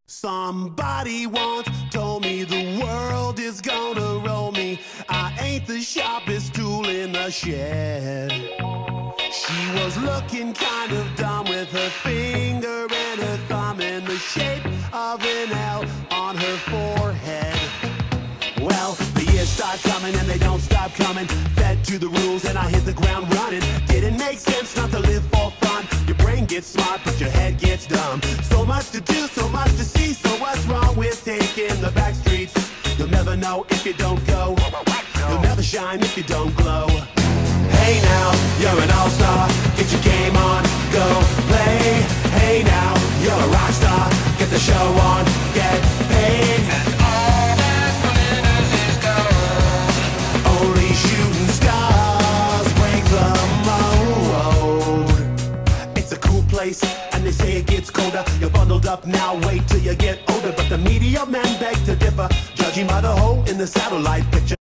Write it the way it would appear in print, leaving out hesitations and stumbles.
Somebody once told me the world is gonna roll me. I ain't the sharpest tool in the shed. She was looking kind of dumb with her finger and her thumb in the shape of an L on her forehead. Well, the years start coming and they don't stop coming. Fed to the rules and I hit the ground running. Didn't make sense not to live for fun. Your brain gets smart but your head gets dumb. So much to do, so much to see. So what's wrong with taking the back streets? You'll never know if you don't go. You'll never shine if you don't glow. Hey now, you're an all-star. Get your game on, go play. Hey now, you're a rock star. Get the show on, get paid. And all that glitters is gold. Only shooting stars break the mold. It's a cool place, and they say it gets colder. You're bundled up now, wait till you get older. But the media men beg to differ, judging by the hole in the satellite picture.